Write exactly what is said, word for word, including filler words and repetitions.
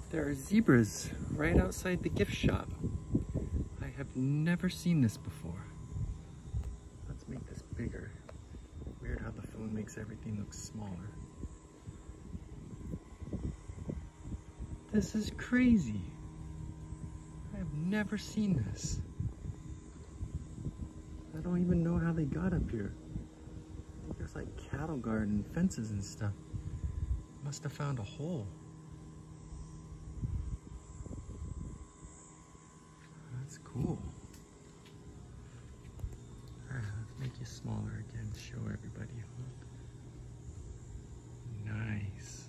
There are zebras right outside the gift shop. I have never seen this before. Let's make this bigger. Weird how the phone makes everything look smaller. This is crazy. I have never seen this. I don't even know how they got up here. I think there's like cattle guard and fences and stuff. Must have found a hole. That's cool. Alright, let's make you smaller again to show everybody. Nice.